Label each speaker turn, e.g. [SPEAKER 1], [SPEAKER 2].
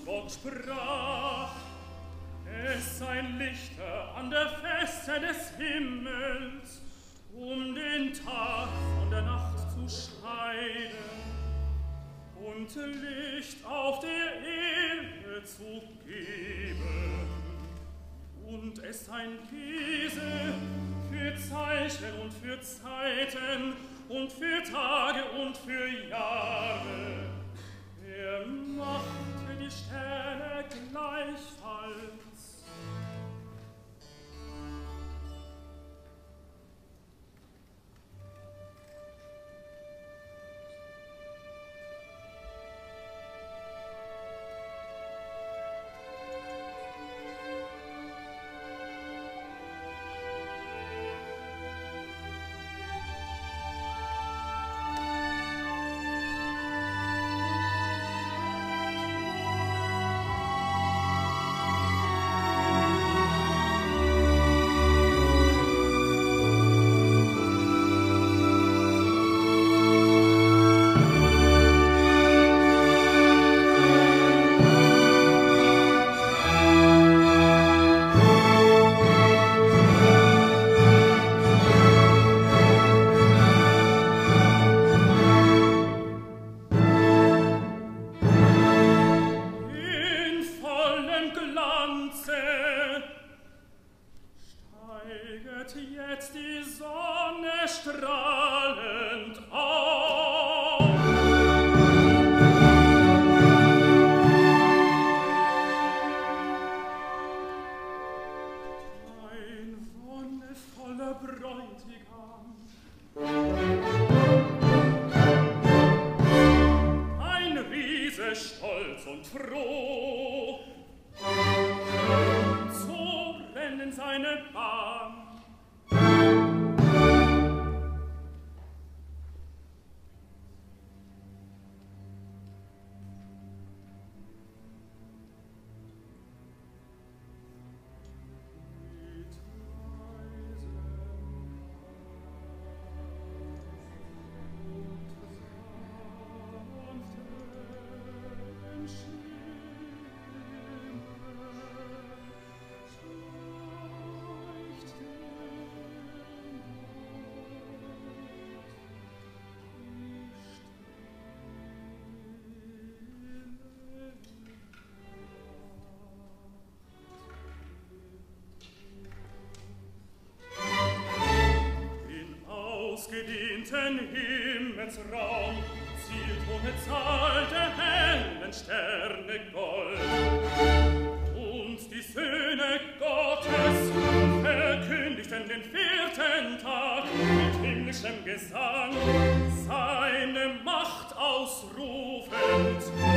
[SPEAKER 1] Gott sprach, es seien Lichter an der Feste des Himmels, um den Tag von der Nacht zu scheiden und Licht auf der Erde zu geben. Und es seien diese für Zeichen und für Zeiten und für Tage und für Jahre. Er machte die Sterne gleichfalls. Jetzt die Sonne strahlend auf. Ein wonnevoller Bräutigam, ein Riese stolz und froh, so rennen seine Bahn. Ausgedehnten Himmelsraum zielt ohne Zahl der hellen Sterne Gold. Und die Söhne Gottes verkündigten den 4. Tag mit himmlischem Gesang, seine Macht ausrufend.